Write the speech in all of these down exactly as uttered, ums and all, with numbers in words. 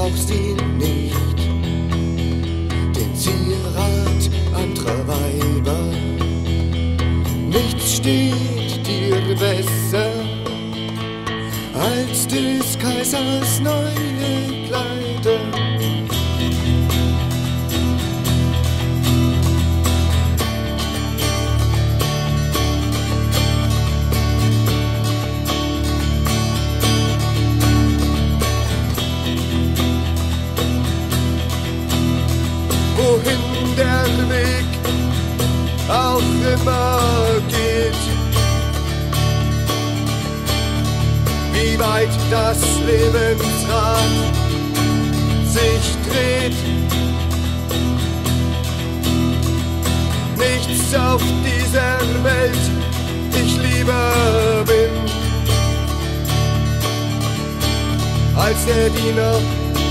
brauchst ihn nicht, den Zierat anderer Weiber. Nichts steht dir besser als des Kaisers neue Kleider. Wohin der Weg auch immer geht, wie weit das Lebensrad sich dreht, nichts auf dieser Welt ich lieber bin als der Diener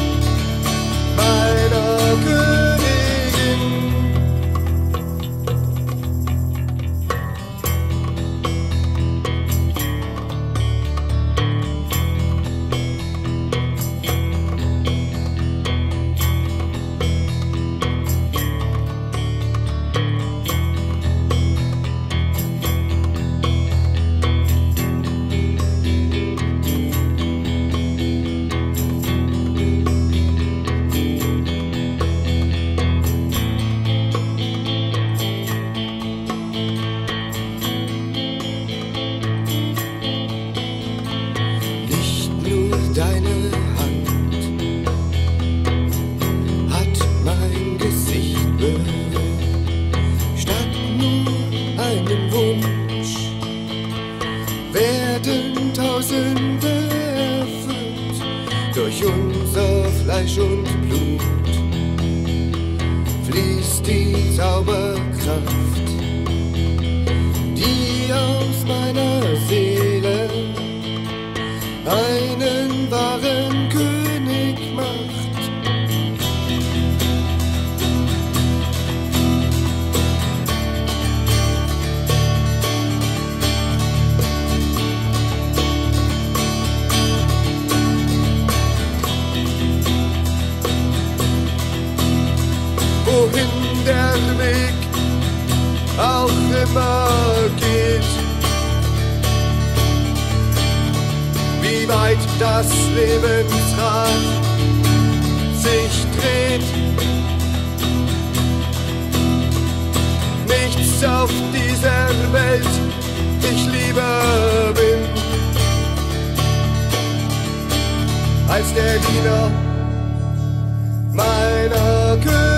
meiner Königin. Deine Hand hat mein Gesicht berührt, statt nur einem Wunsch werden Tausende erfüllt durch unser Fleisch und Blut, fließt die Zauberkraft, die aus meiner Seele einen wahren König macht. Wohin der Weg auch immer geht, wie weit das Lebensrad sich dreht, nichts auf dieser Welt ich lieber bin als der Diener meiner Königin.